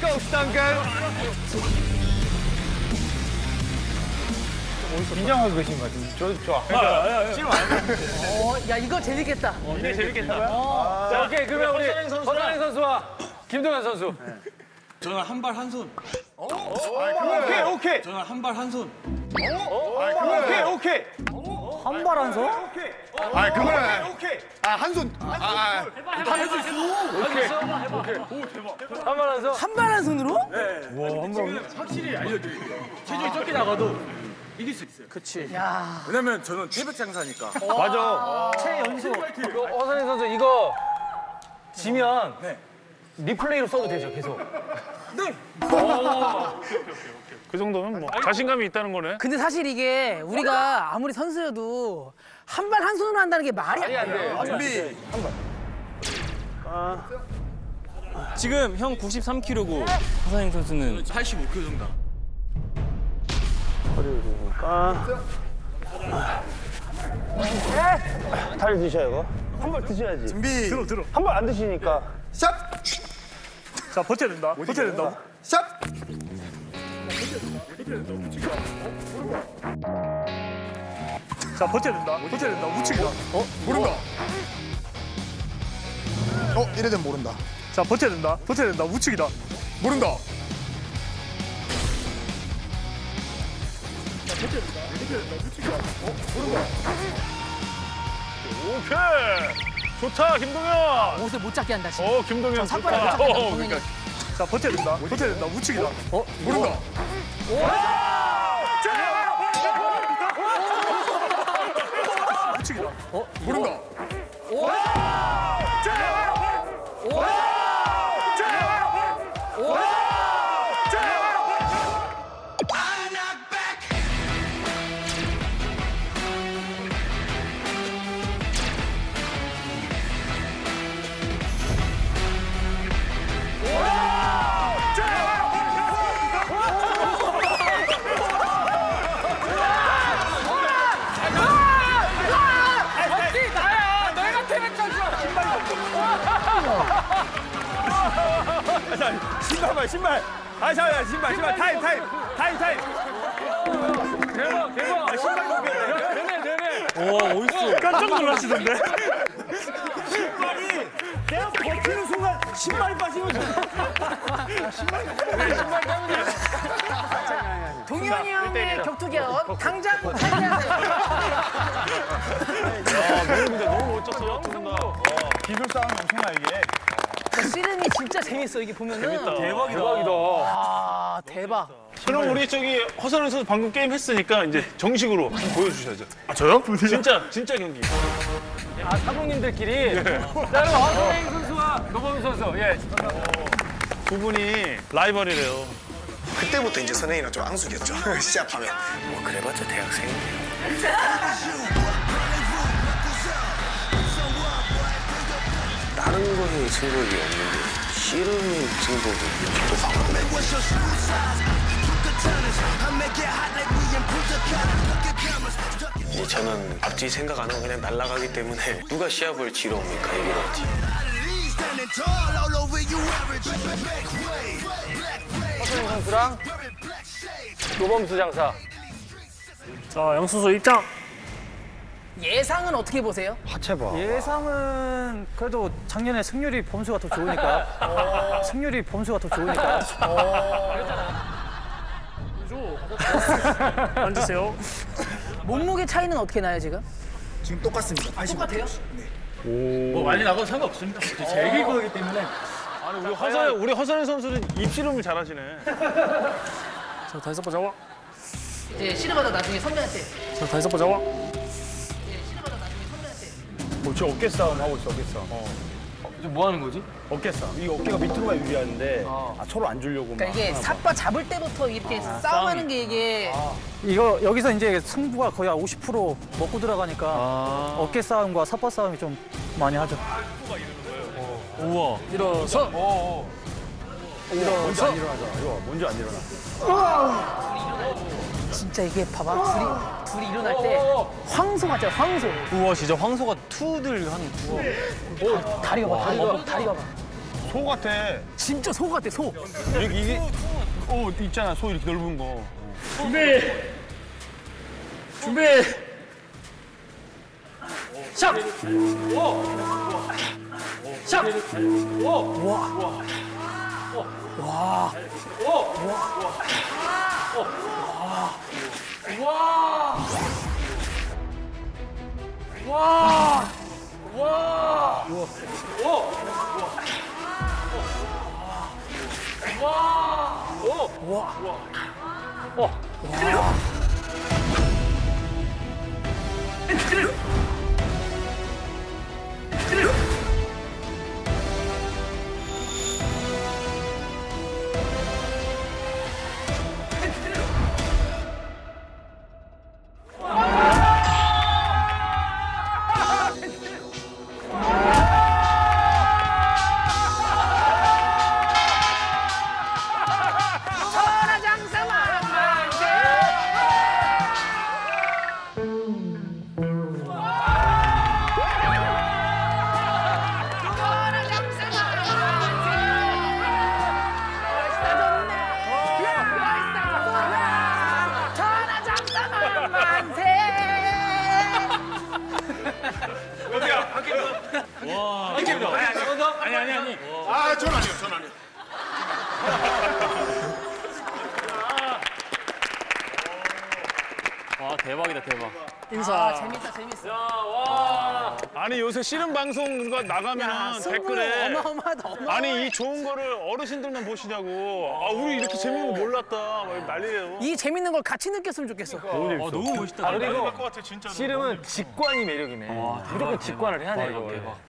고스탄걸. 긴장하고 계신 것 같은데. 야, 이거 재밌겠다. 이게 재밌겠다. 자, 오케이. 그러면 우리 허선행 선수와 김동현 선수. 저는 한 발 한 손. 오케이. 저는 한 발 한 손. 오케이. 한 발 한 손? 아, 그거는. 오케이. 한 손. 할수 있어. 오케이. 오, 대박. 한번 하서. 한 발 한 손으로? 지금 확실히 알려드릴게요. 체중이 적게 나가도 이길 수 있어요. 그치. 야. 왜냐면 저는 태백 장사니까. 맞아. 최연소. 허선행 선수 이거 지면 리플레이로 써도 되죠, 계속. 네. 그 정도면 뭐 자신감이 있다는 거네. 근데 사실 이게 우리가 아무리 선수여도 한 발 한 손으로 한다는 게 말이 안 돼. 준비. 지금 형 93kg고 허선행 선수는 85kg 정도. 다리 드셔요, 이거. 한 발 드셔야지. 준비. 들어. 한 발 안 드시니까. 샵. 자, 버텨야 된다. 버텨야 된다. 샵. 자, 버텨야 된다. 버텨야 된다. 우측이다. 모른다. 이래 되면 모른다. 자, 버텨야 된다. 버텨야 된다. 우측이다. 모른다. 오케이. 좋다, 김동현. 옷을 못 잡게 한다, 지금. 김동현 삭발을 못 좋다. 잡게 한다, 동현이. 자, 버텨야 된다. 버텨야 된다. 우측이다. 모른다. 우측이다. 모른다. 신발. 아, 잠깐만, 신발. 타임. 대박. 아, 신발 공개. 되네. 오, 멋있어. 깜짝 놀라시던데. 신발이 내가 버티는 순간 신발이 빠지면 신발 때문에. 동현이 형의 격투기원 당장 탈퇴하세요. 너무 멋졌어. 기술 싸움이 엄청나, 이게. 씨름이 진짜 재밌어, 이게 보면은. 대박이다. 아, 대박. 그럼 우리 저기 허선행 선수 방금 게임 했으니까 이제 정식으로 한번 보여주셔야죠. 아, 저요? 진짜 경기. 아, 사부님들끼리. 자, 그럼 허선행 선수와 노범 선수. 예. 두 분이 라이벌이래요. 그때부터 이제 선행이랑 좀 앙숙이었죠. 시합하면. 뭐 그래봤자 대학생. 다른 거에 승부욕이 없는데 씨름 승부욕이 또 강한데. 이제 저는 앞뒤 생각 안 하고 그냥 날아가기 때문에 누가 시합을 지러 옵니까 얘기를 하지. 허선행 선수랑 노범수 장사. 자, 영수수 입장. 예상은 어떻게 보세요? 예상은 그래도 작년에 승률이 범수가 더 좋으니까. 승률이 범수가 더 좋으니까. 앉으세요. 몸무게 차이는 어떻게 나요, 지금? 지금 똑같습니다. 똑같아요? 뭐 많이 나가도 상관없습니다. 제 이길 거기 때문에. 아니, 우리 허선행 선수는 입씨름을 잘하시네. 자, 다시 잡아 잡아. 이제 씨름하다 나중에 선배한테. 자, 다시 잡아 잡아. 저 어깨 싸움 하고 있어, 어깨 싸움. 뭐 하는 거지? 어깨 싸움. 이 어깨가 밑으로가 유리한데 서로 안 주려고 그러니까 이게 삿바 잡을 때부터 이렇게 싸움하는 게 이게 이거 여기서 이제 승부가 거의 50% 먹고 들어가니까 어깨 싸움과 삿바 싸움이 좀 많이 하죠. 우와. 일어서. 먼저 안 일어나잖아. 이거 먼저 안 일어나. 진짜 이게 봐봐 둘이 일어날 때 황소 같잖아, 황소. 우와 진짜 황소가 투들 하는 투어. 다리가 봐, 다리가 봐. 소 같아. 진짜 소 같아, 소. 이게 있잖아. 소 이렇게 넓은 거. 준비. 샵. 샵. 아, 전 아니요, 전 아니요. 와 대박이다 대박. 아, 재밌다, 재밌어. 아니 요새 씨름 방송 누가 나가면 승부는 댓글에 어마어마하다, 어마어마하다. 아니 이 좋은 거를 어르신들만 보시냐고. 아 우리 이렇게 재밌는 거 몰랐다. 막 난리예요. 이 재밌는 걸 같이 느꼈으면 좋겠어. 너무 멋있다. 그리고 것 같아 진짜. 씨름은 직관이 매력이네. 무조건 직관을 해야 돼. 이거.